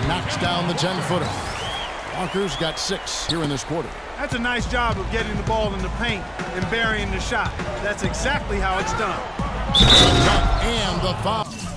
Knocks down the 10-footer. Walker's got 6 here in this quarter. That's a nice job of getting the ball in the paint and burying the shot. That's exactly how it's done. The dunk and the foul.